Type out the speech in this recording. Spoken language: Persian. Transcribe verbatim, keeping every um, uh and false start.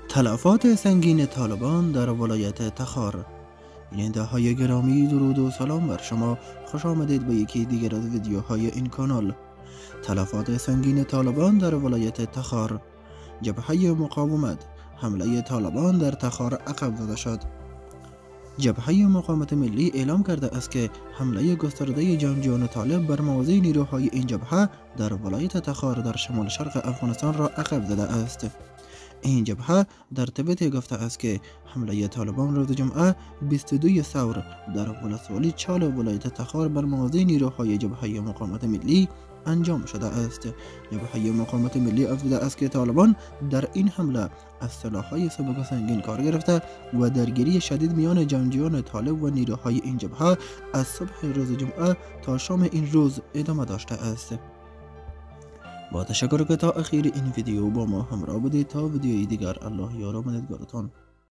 تلفات سنگین طالبان در ولایت تخار. بیننده های گرامی، درود و سلام بر شما. خوش آمدید به یکی دیگر از ویدیوهای این کانال. تلفات سنگین طالبان در ولایت تخار. جبهه مقاومت: حمله طالبان در تخار عقب زده شد. جبهه مقاومت ملی اعلام کرده است که حمله گسترده جنگجویان طالب بر مواضع نیروهای این جبهه در ولایت تخار در شمال شرق افغانستان را عقب زده است. این جبهه در تبت گفته است که حمله طالبان روز جمعه بیست و دو ثور در ولسوالی چال ولایت تخار بر مواضع نیروهای جبهه مقاومت ملی انجام شده است. جبهه مقاومت ملی افزوده است که طالبان در این حمله از سلاح‌های سبک و سنگین کار گرفته و درگیری شدید میان جنگجویان طالب و نیروهای این جبهه از صبح روز جمعه تا شام این روز ادامه داشته است. با تشکر که تا اخیر این ویدیو با ما همراه بودید. تا ویدیوی دیگر، الله یار و مددگارتان.